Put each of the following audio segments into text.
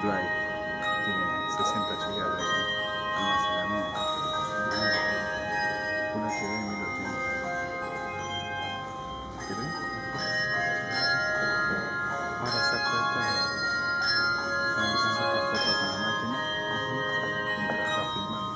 Drive. Tiene 60 GB de almacenamiento. Full HD 1080. ¿Querés? Ahora saco esta y saca foto con la máquina mientras está filmando.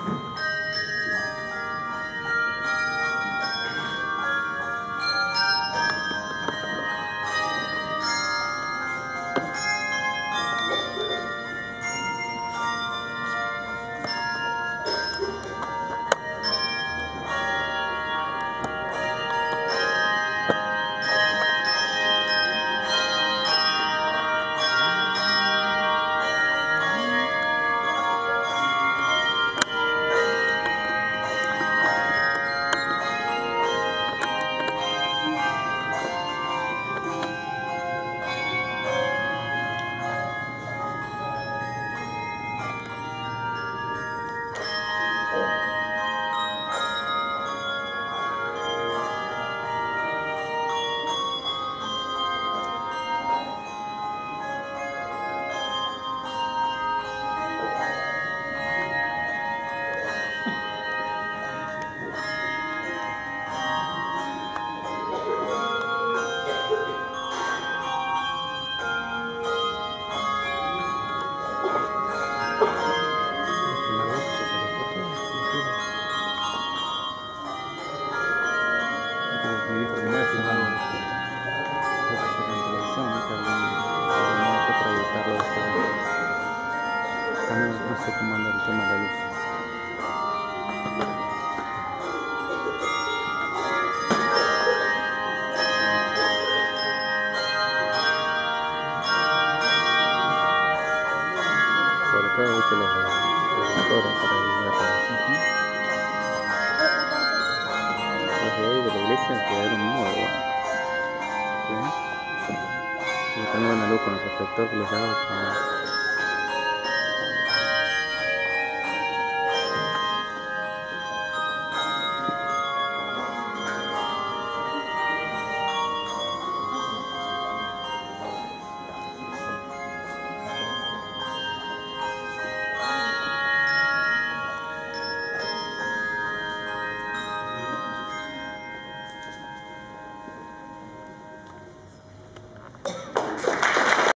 No sé cómo anda el tema de la luz. Sobre todo viste los motores para el los de ahí de la iglesia quedaron muy buenos. ¿Sí? Y también buena luz con el reflector que les daba.